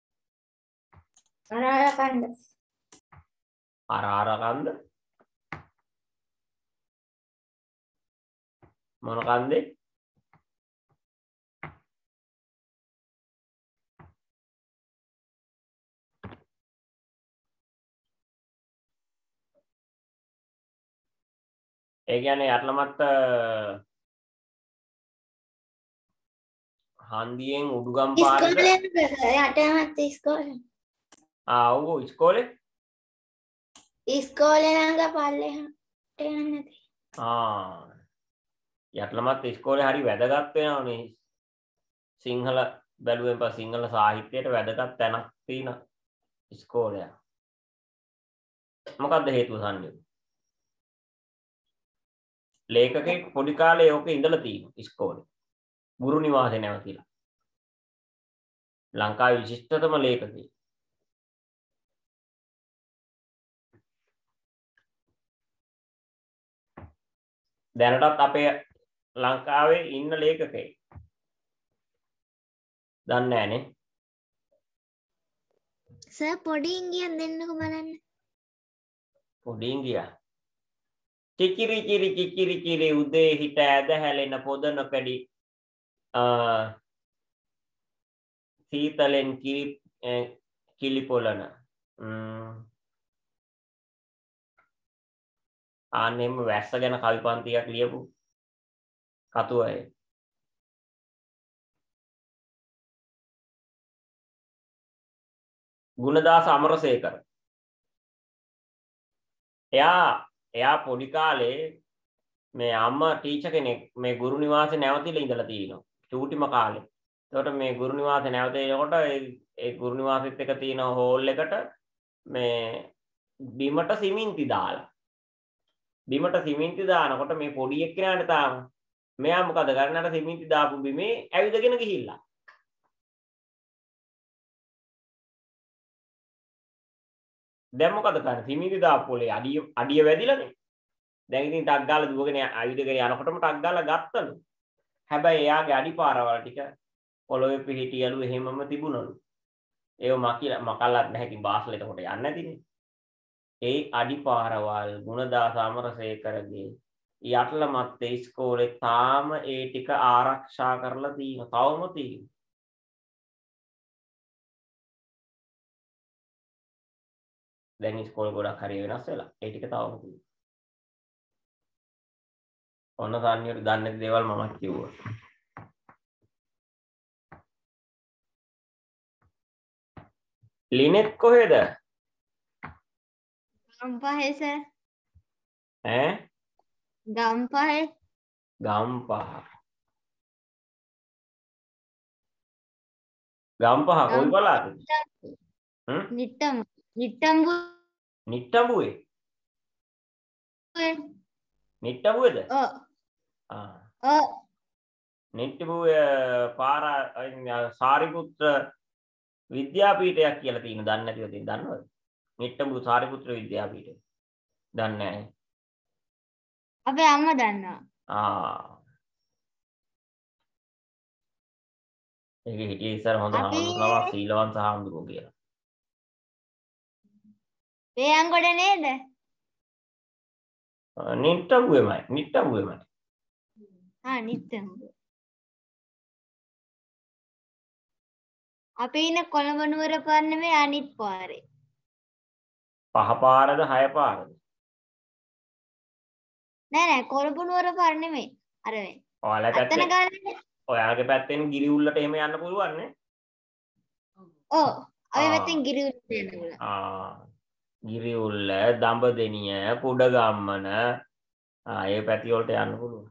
අරාල කන්ද. අරාර කන්ද? මොන කන්දේ? ඒ කියන්නේ යටලමත්ත හන්දියෙන් උඩුගම් පාරට යටමත් ඉස්කෝලේ. ආ ඔව් ඉස්කෝලේ ඉස්කෝලේ ළඟ පල්ලෙහාට යන්න නැති. ආ යටලමත් ඉස්කෝලේ හරි වැදගත් වෙනවනේ සිංහල බැලුවෙන් පස්සේ සිංහල සාහිත්‍යයට වැදගත් තැනක් තියෙන ඉස්කෝලයක්. මොකක්ද හේතුව සංයුත්? ලේඛකෙක් පොඩි කාලේ ඕකේ ඉඳලා තියෙනවා ඉස්කෝලේ. ගුරු නිවාසේ නැවතිලා. ලංකාවේ විශිෂ්ටතම ලේඛකයෙක්. දැනටත් අපේ ලංකාවේ ඉන්න ලේඛකයෙක්. දන්නේ නැහනේ. සර් පොඩි ඉංගියක් දෙන්නකෝ බලන්න. පොඩි ඉංගියා. කිකිරි කිරි කිකිරි කිරි උදේ හිට ඇද හැලෙන පොද නොකඩි සීතලෙන් කිරි කිලි පොළන ආන්නෙම වැස්ස ගැන කවි පන්තියක් ලියපු කතු අය. ගුණදාස අමරසේකර. එයා එයා පොඩි කාලේ මේ අම්මා ටීචර් කෙනෙක් මේ ගුරු නිවාසේ නැවතිලා ඉඳලා තියෙනවා චූටිම කාලේ. එතකොට මේ ගුරු නිවාසේ නැවතිනකොට ඒ ඒ ගුරු නිවාසෙත් එක තියෙන හෝල් එකට මේ බිමට සිමෙන්ති දාලා. බිමට සිමෙන්ති දානකොට මේ පොඩි එක්කෙනාට තාම මෙයා මොකද කරන්නේ අර සිමෙන්ති දාපු බිමේ ඇවිදගෙන ගිහිල්ලා. දැන් මොකද කරන්නේ? සිමෙන්ති දාපු පොලේ අඩිය අඩිය වැදිලානේ. දැන් ඉතින් ටක් ගාලා දුවගෙන ඇවිදගෙන යනකොටම ටක් ගාලා ගත්තලු. හැබැයි එයාගේ අඩිපාරවල් ටික පොළොවේ පිහිටියලු එහෙමම තිබුණලු. ඒව මකිලා මකලත් නැහැ ඉතින් බාස්ල එතකොට යන්නේ නැතිනේ. ඒ අඩිපාරවල් ගුණදාස අමරසේකරගේ යටලමත් ඉස්කෝලේ තාම ඒ ටික ආරක්ෂා කරලා තියෙනවා. තවම තියෙනවා. දැන් ඉස්කෝල ගොඩක් හරි වෙනස් වෙලා ඒ ටික තවම තියෙනවා. ඔන්න සංයුරු දන්නේ නැති දේවල් මමත් කිව්වා. ලිනෙත් කොහෙද? ගම්පහේ සර්. ඈ? ගම්පහේ. ගම්පහ. ගම්පහ කොයි පළාතද? හ්ම්? නිට්ටම් නිට්ටම්බුවේ නිට්ටඹුවේ. නිට්ටඹුවේද? ඔව් ආ. ඔව් නිට්ටඹුවේ පාර සාරිපුත්‍ර විද්‍යාපීඨයක් කියලා තියෙන දන්නේ නැතිව තියෙන දන්නවද? නිට්ටඹු සාරිපුත්‍ර විද්‍යාපීඨය. දන්නේ නැහැ. අපේ අම්මා දන්නවා. ආ. ඒකේ හිටියේ ඉස්සර හොඳ අපි- හාමුදුරුවෝ සීලවන්ත හාමුදුරුවෝ කියලා. වේයන්ගොඩ නේද? නිට්ටඹුවේමයි. නිට්ටඹුවේමයි. ආ නිට්ටම්බුව. අපි ඉන්න කොළඹ නුවර පාර නෙමෙයි අනිත් පාරේ. පහ පාරද හය පාරද? නෑ නෑ කොළඹ නුවර පාර නෙමෙයි. අර වේ. ඔයාලා අතන පැත්තේ ගන්න. ඔයාලගේ පැත්තෙන් ගිරි උල්ලට එහෙම යන්න පුළුවන් නේ? ඔව්. අපි ආ. පැත්තෙන් ගිරි උඩට යනවා. ආ. ගිරි උල්ල, දඹදෙනිය, කුඩගම්මන ආ ඒ පැති වලට යන්න පුළුවන්.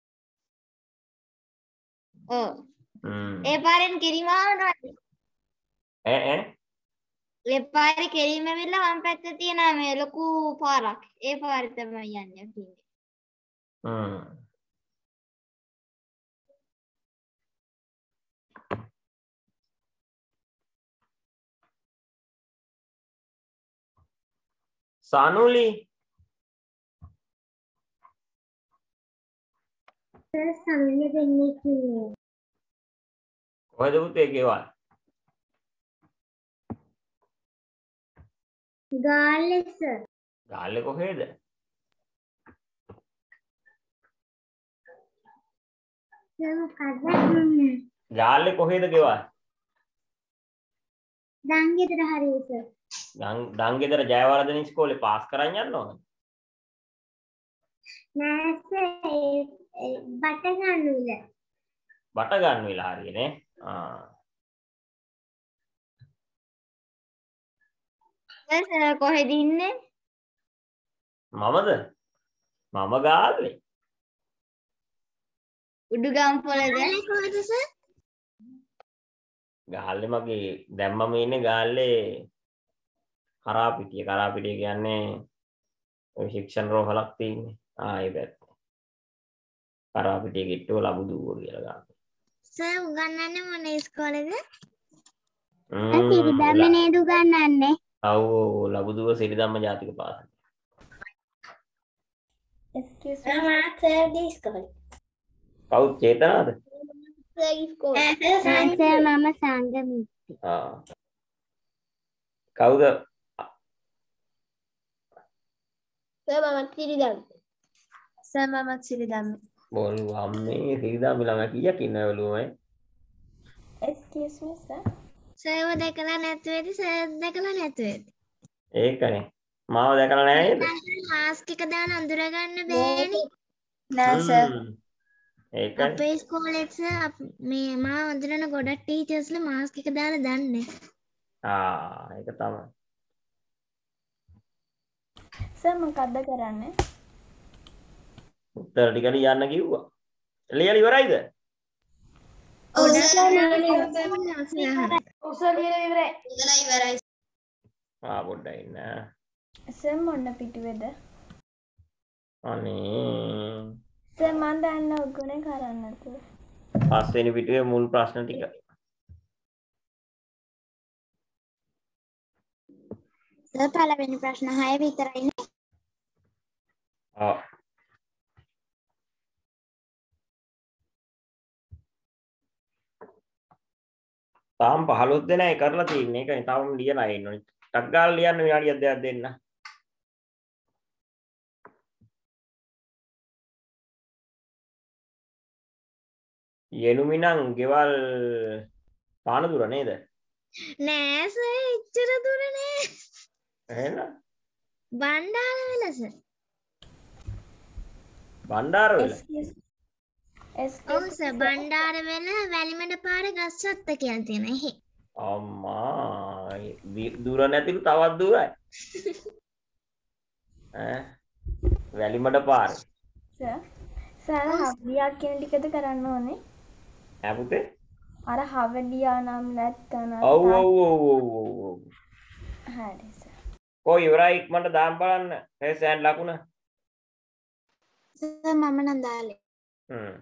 ඔව්. හ්ම්. ඒ පාරෙන් කිරිම ආවනවා. ඈ ඈ ඒ පාරේ කෙරීම වෙලා වම් පැත්තේ තියෙන මේ ලොකු පාරක්. ඒ පාරේ තමයි යන්නේ අපි. හ්ම්. සනුලි සම්මිය දෙන්නේ කිව්වේ. කොහෙද පුතේ ගෙවල්? ගාල්ලේ සර්. ගාල්ලේ කොහෙද? ගාල්ලේ කොහෙද ගෙවල්? දංගෙදර හරිය සර්. දංගෙදර ජයවර්ධන ඉස්කෝලේ පාස් කරන් යන්නවද? නෑ සර් බට ගන්නුල. බට ගන්න වෙලා හරියනේ. ආ. සර් කොහෙද ඉන්නේ? මමද? මම ගාල්ලේ. උඩුගම් පොළද? කොහෙද සර්? ගාල්ලේ මගේ දැන් මම ඉන්නේ ගාල්ලේ කරාපිටිය. කරාපිටිය කියන්නේ ඔය ශික්ෂණ රෝහලක් තියෙන්නේ. ආ ඒ පැත්ත. කරාපිටිය ගෙට්ටුව ලබුදුව කියලා ගන්න. සර් උගන්වන්නේ මොන ඉස්කෝලේද? හ්ම්. සිරිදම්ම නේද උගන්වන්නේ? ඔව් ලබුදුව සිරිදම්ම ජාතික පාසල. Excuse Ah, mas é de escola. කවුද චේතනාද? සර් ඉස්කෝලේ. É, සර් මම සංගමී. ආ. කවුද? සර් මම සිරිදම්. සර් මමත් සිරිදම්ම. බොරු අම්මේ සිරිදම්ම ළඟ කීයක් ඉන්නවලු මම? Excuse me sir. සර්ව දැකලා නැතුවේද සර් දැකලා නැතුවේද? ඒකනේ. මාව දැකලා නැහැ නේද? මාස්ක් එක දාන අඳුර ගන්න බෑනේ. නෑ සර්. හ්ම්. ඒකනේ. අපේ ඉස්කෝලේ සර් මේ මාව අඳුරන ගොඩක් ටීචර්ස්ලා මාස්ක් එක දාලා දන්නේ. ආ ඒක තමයි. සර් මොකද්ද කරන්නේ? උත්තර ටික ලියන්න කිව්වා. ලියලා ඉවරයිද? ආ පොඩ්ඩක් ඉන්න. සර් මොන්න පිටුවේද? අනේ සර් මන් දන්න උගුණේ කරන්නද? පස්වෙනි පිටුවේ මුල් ප්‍රශ්න ටික. සර් පළවෙනි ප්‍රශ්න හය විතරයි නේ. ආ තාම පහළොස් දෙනයි කරලා තියෙන්නේ. ඒකනේ තාම ලියලා ඉන්නේ. ටක් ගාලා ලියන්න විනාඩියක් දෙකක් දෙන්න. යෙනුමිනම් ගෙවල් පානදුර නේද? නෑ සර් එච්චර දුර නෑ. එහෙනම් බණ්ඩාරවල සර්. බණ්ඩාරවල. Excuse ඔව් Excuse සර් බණ්ඩාරවල වැලිමඩ පාර ගස්වත්ත කියලා තියෙන එහෙ. අම්මා දි- දුර නැතිලු තවත් දුරයි. ඈ වැලිමඩ පාර. සර්. සර් හබ්බියක් කියන ටිකද කරන්න ඕනේ? ඈ පුතේ අර හවඩියා නම් නැත්තන ඔව් ඔව් ඔව් ඔව් ඔව් ඔව්. හරි සර්. කොයි ඉවරයි ඉක්මනට දාන්න බලන්න. රේස් හෑන්ඩ් ලකුණ. සර් මම නම් දාලේ. හ්ම්.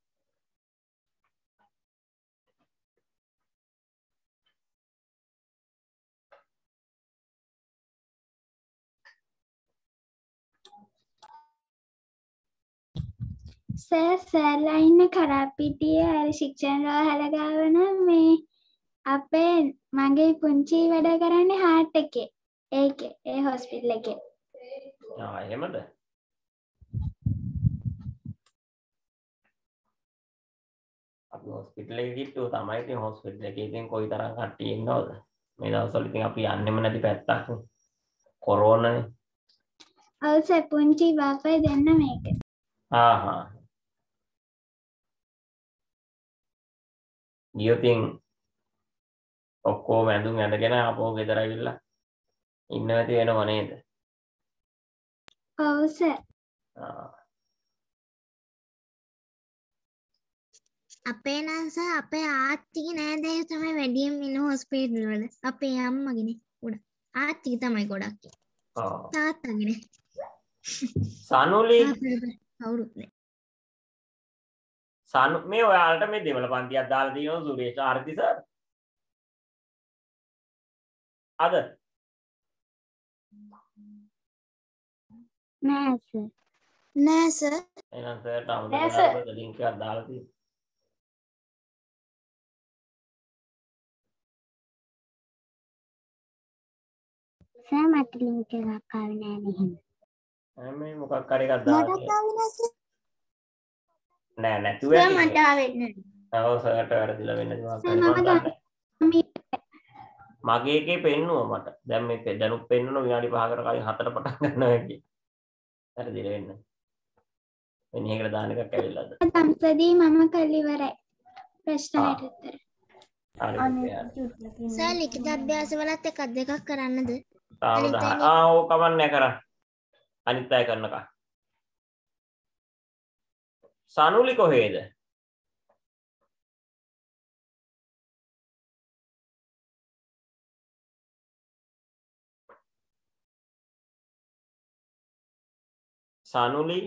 සර් සර්ලා ඉන්න කරාපිටියේ අර ශික්ෂණ රෝහල ගාවන මේ අපේ මගේ පුංචි වැඩ කරන්නේ හાર્ට් එකේ. ඒකේ ඒ හොස්පිටල් එකේ. ආ එහෙමද? අපි හොස්පිටල් එකේ කිට්ටුව තමයි. ඉතින් හොස්පිටල් එකේ ඉතින් කොයි තරම් කට්ටිය ඉන්නවද? මේ දවස්වල ඉතින් අපි යන්නෙම නැති පැත්තක්. කොරෝනානේ. ඔව් සර් පුංචි බාපයි දෙන්න මේක. ආ හා. ගියොතින් ඔක්කොම ඇඳුම් ඇඳගෙන ආපහු ගෙදර ඇවිල්ලා ඉන්න නැති වෙනව නේද? ඔව් සර්. ආ. අපේ නම් සර් අපේ ආච්චිගේ නෑදෑයෝ තමයි වැඩියෙන් ඉන්න හොස්පිටල් වල. අපේ අම්මගේනේ ගොඩක්. ආච්චිගේ තමයි ගොඩක්. ආ. තාත්තගේනේ. සනුලි කවුරුත් නෑ. සනු මේ ඔයාලට මේ දෙමළ පන්තියක් දාලා තියෙනවා සුරේෂ් ආරති සර්. අද නෑ සර්. නෑ සර්. එහෙනම් සර්ට අමුද නෑ සර්. කරලා ලින්ක් එකක් දාලා තියෙනවා. සර් මට ලින්ක් එකක් ආවේ නෑ මෙහෙම. මේ මොකක් හරි එකක් දාලා මටත් ආවේ නෑ සර්. නෑ නැතුව සර් ඇති. මට ආවේ නෑ. ඔව් සර්ට වැරදිලා වෙන්න මොකක් සර් හරි මම මම දන්නේ. දන්නේ මගේ එකේ පෙන්නුවා මට. දැන් මේ දැනුත් පෙන්නුන විනාඩි පහකට කලින් හතර පටන් ගන්නවා කිය. වැරදිලා වෙන්න. වෙන එකකට දාන එකක් ඇවිල්ලාද? දම්සදී මම කල් ඉවරයි. ප්‍රශ්නයට උත්තර. හරි. අනේ හරි. චුට්ටකින් සර් ලිඛිත අභ්‍යාස වලත් එකක් දෙකක් කරන්නද? තාම අනිත් දහ. අය ආ ඕක කමන්නේ කරන්න. අනිත් අය කරනකම්. සනුලි කොහෙද? සනුලි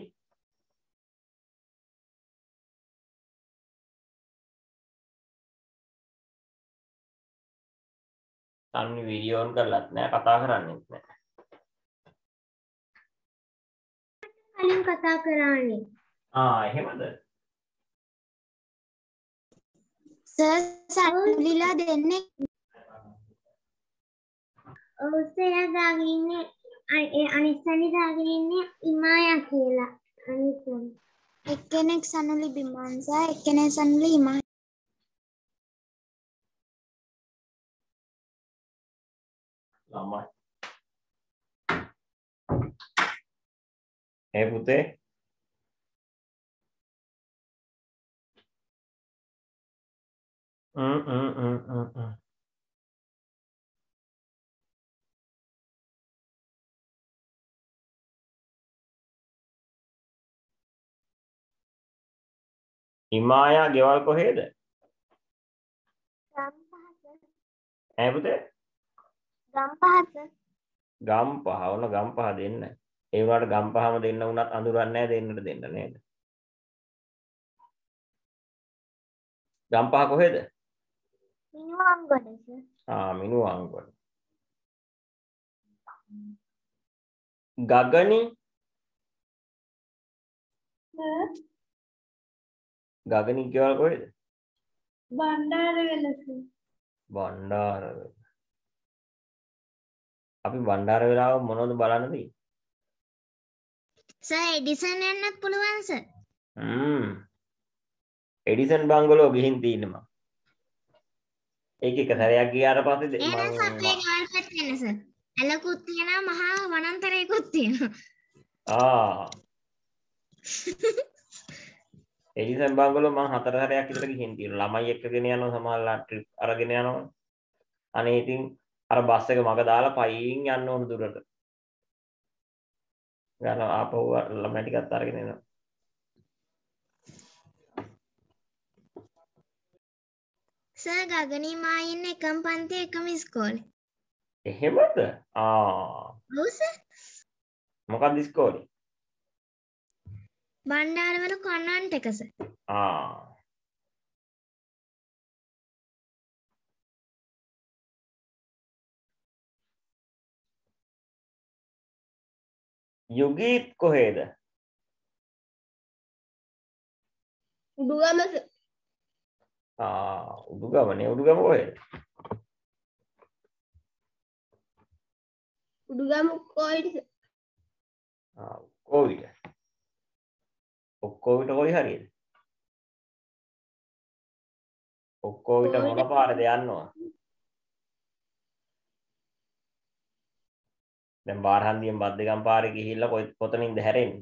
සනුලි වීඩියෝ ඔන් කරලත් නෑ කතා කරන්නෙත් නෑ. කලින් කතා කරානේ. ආ එහෙමද? සර් සනුලිලා දෙන්නේ ඔව් සර් දාගෙන ඉන්නේ ඒ අනිත් සනි දාගෙන ඉන්නේ ඉමායා කියලා. අනිත් සනි. එක්කෙනෙක් සනුලි බිමන්සා එක්කෙනෙක් සනුලි ඉමා. ළමයි. ඒ පුතේ හ්ම් හ්ම් හ්ම් හ්ම් හ්ම්. හිමායා ගෙවල් කොහෙද? ඈ පුතේ? ගම්පහස. ගම්පහ වුණ ගම්පහ දෙන්න. ඒ වුණාට ගම්පහම දෙන්න වුණත් අඳුරන්නේ නැහැ දෙන්නට දෙන්න නේද? ගම්පහ කොහෙද? මිනුවන්ගොඩ සර්. ආ මිනුවන්ගොඩ. ගගනි ගගනි ගෙවල් කොහෙද? බණ්ඩාරවැල සර්. බණ්ඩාරවැල. අපි බණ්ඩාරවැලාව මොනවද බලන්න තියෙන්නේ? සර් එඩිසන් යන්නත් පුළුවන් සර්. හ්ම්. එඩිසන් බංගලෝ ගිහින් තියෙන්නේ මම. ඒක එක සැරයක් ගියාට පස්සේ එහෙනම් මම අපේ ගෙවල් පැත්තේ එන්න සර්. ඇලකුත් තියෙනවා මහා වනාන්තරයකුත් තියෙනවා. ආ එඩිසන් බංගලෝ මම හතර සැරයක් විතර ගිහින් තියෙනවා. ළමයි එක්කගෙන යනවා සමහරවල් ට්‍රිප් අරගෙන යනවා. අනේ ඉතින් අර බස් එක මග දාලා පයින් යන්න ඕන දුරට. ගාන ආපහු ළමයි ටිකත් අරගෙන එනවා. සර් ගගනී මා ඉන්නේ එකම පන්තියේ එකම ඉස්කෝලේ. එහෙමද? ආ ඔව් සර්. මොකක්ද ඉස්කෝලේ? බණ්ඩාරවල කොන්වන්ට් එක සර්. ආ යුගීත් කොහෙද? උඩුගම ආ උඩුගමනේ. උඩුගම කොහෙද? උඩුගම කොයිද? ආ කොවිද? ඔක්කොවිට කොයි හරියද? ඔක්කොවිට මොන පාරද යන්නවා? දැන් බාරහන්දියෙන් බද්දගම් පාරේ ගිහිල්ලා කොයි කොතනින්ද හැරෙන්නේ?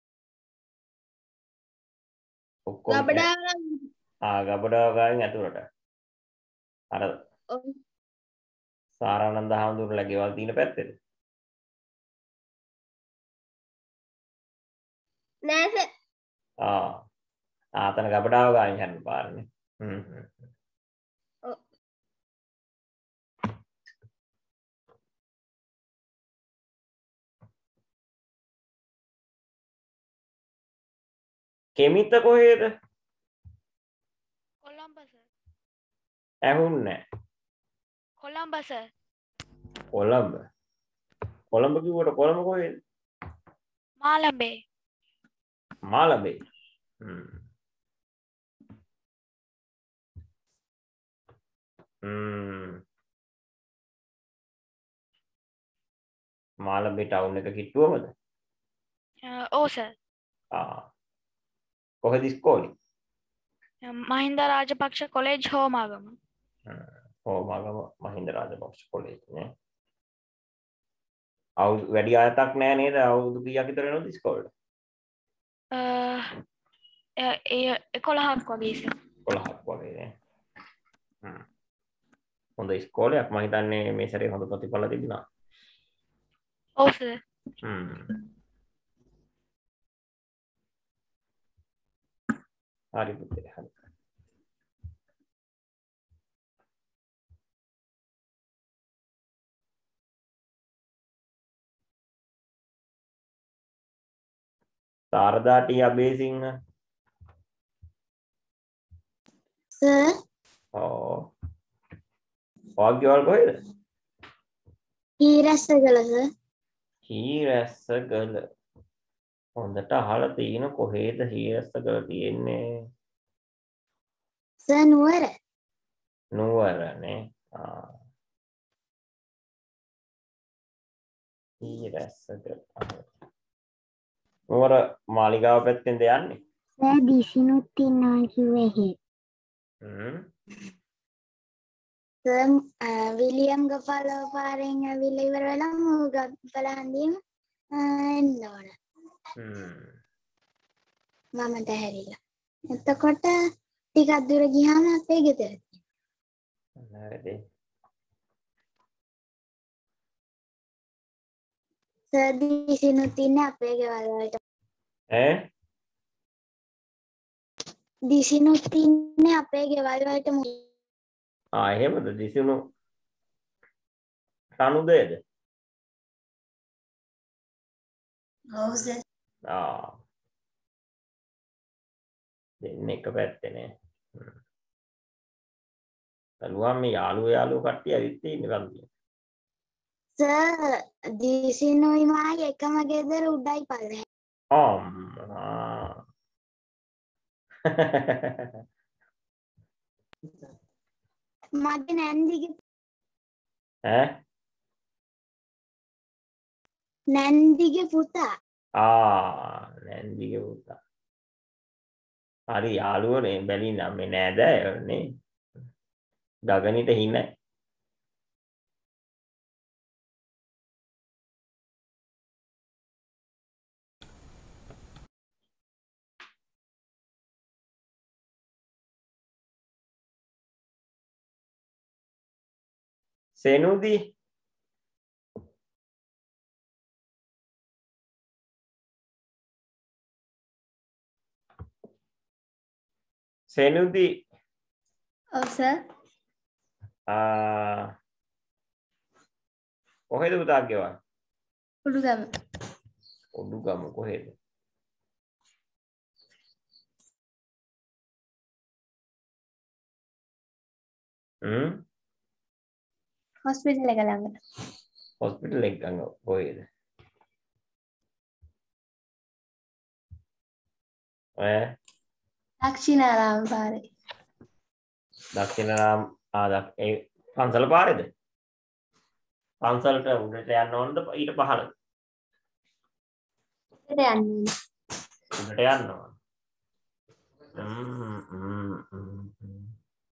ඔක්කොම ගබඩාවල ආ ගබඩාව ගාවින් ඇතුළට. අර සාරානන්ද හාමුදුරුවෝලා ගෙවල් තියෙන පැත්තේද? නෑ සර්. ආ ආතන ගබඩාව ගාවින් හැරෙන පාරනේ. හ්ම් හ්ම්. ඔව්. කෙමිත කොහෙද? කොළඹ සර්. ඇහුන්නේ නැහැ. කොළඹ සර්. කොළඹ. කොළඹ කිව්වට කොළඹ කොහෙද? මාළඹේ. මාළඹේ. හ්ම්. හ්ම්. මාළඹේ ටවුන් එක කිට්ටුවමද? ඔව් සර්. ආ. කොහෙද ඉස්කෝලේ? මහින්ද රාජපක්ෂ කොලේජ් හෝමාගම. හෝමාගම මහින්ද රාජපක්ෂ කොලේජ් නේ. අවුරුදු වැඩි ආයතක් නෑ නේද? අවුරුදු කීයක් විතර වෙනවද ඉස්කෝලේට? ඒ එකොළහක් වගේ සර්. එකොළහක් වගේ නේ. හ්ම්. හොඳ ඉස්කෝලයක් මම හිතන්නේ මේ සැරේ හොඳ ප්‍රතිඵල තිබුණා. ඔව් සර්. හ්ම්. හරි පුතේ හරි. සාරදා ටී අබේසිංහ. සර් ඔව්. වාග්යවල් කොහෙද? හීරැස්සගල සර්. හීරැස්සගල. හොඳට අහලා තියෙන කොහෙද හීරැස්සගල තියෙන්නේ? සර් නුවර. නුවරනේ. ආ. හීරැස්සගල. නුවර මාලිගාව පැත්තෙන්ද යන්නේ? සර් දිසිනුත් ඉන්නවා කිව්වේ එහෙ. හ්ම්. සර් විලියම් ගපාලව පාරෙන් ඇවිල්ලා ඉවර වෙලා මූ ගප්පල හන්දියම එන්න ඕන. හ්ම්. මම දැහැරිලා. එතකොට ටිකක් දුර ගියාම අපේ ගෙදර. හරිද? සර් දිසිනුත් ඉන්නේ අපේ ගෙවල් වලට. ඈ? දිසිනුත් ඉන්නේ අපේ ගෙවල් වලට මුල. ආ එහෙමද? දිසුණු රණුදේද? ඔව් සර්. ආ. දෙන්නේ එක පැත්තේනේ. හ්ම්. බලුවා මේ යාළුවෝ යාළුවෝ කට්ටිය ඇවිත් ඉන්නේ කන්දිය. සර් දිසිනුයි මායි එකම ගෙදර උඩයි පල්ලෙහා. අම්මා. මගේ නැන්දිගේ ඈ? නැන්දිගේ පුතා. ආ නැන්දිගේ පුතා. හරි යාළුවනේ බැලිනම් මේ නෑදෑයෝනේ. ගගනිට හින. සෙනුදි සෙනුදි ඔව් සර්. ආ කොහෙද පුතා ගෙවන්නේ? උඩුගම. උඩුගම කොහෙද? හ්ම් හොස්පිටල් එක ළඟ. හොස්පිටල් එක ළඟ කොහෙද? ඈ දක්ෂිනාරාම පාරේ. දක්ෂිනාරාම ආ දක් ඒ පන්සල පාරේද? පන්සලට උඩට යන්න ඕනද ඊට පහළද? උඩට යන්නේ. උඩට යන්න ඕන. ම්ම් ම්ම් ම්ම්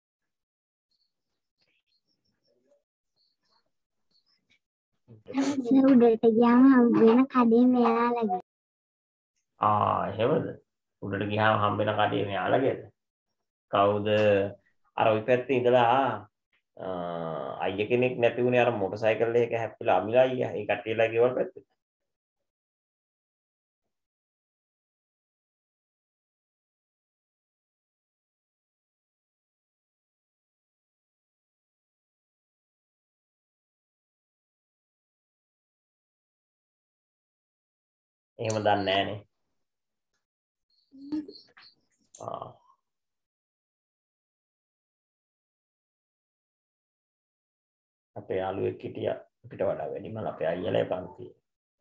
උඩට ගියාම හම්බ වෙන කඩේ මෙයාලගේ. ආ එහෙමද? උඩට ගියාම හම්බ වෙන කඩේ මෙයාලගේද? කවුද? අර ওই පැත්තේ ඉඳලා අයිය කෙනෙක් නැති වුණේ අර මොටර් සයිකල් එක හැප්පිලා අමිලා අයියා. ඒ කට්ටියලා ගෙවල් පැත්තේ. එහෙම දන්නේ නැහනේ. ආ අපේ යාළුවෙක් හිටියා අපිට වඩා වැඩිමල් අපේ අයියලා පන්තියේ.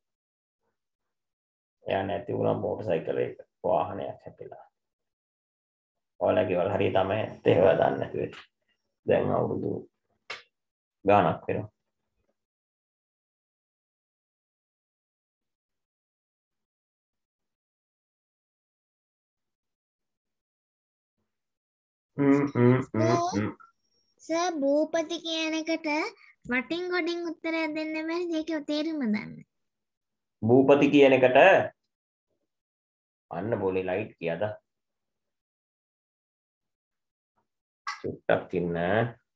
එයා නැති වුණා මොටර් සයිකල් එක වාහනයක් හැපිලා. ඔයාලගේ වල හරිය තමයි ඒවා දන්නේ නැතුව. දැන් අවුරුදු ගාණක් වෙනවා. හ්ම් හ්ම් හ්ම් සර් භූපති කියන එකට වටින් ගොඩින් උත්තරයක් දෙන්න බැරිද? ඒකේ තේරුම දන්න. භූපති කියන එකට අන්න બોලේ ලයිට් කියද? චුට්ටක් ඉන්න.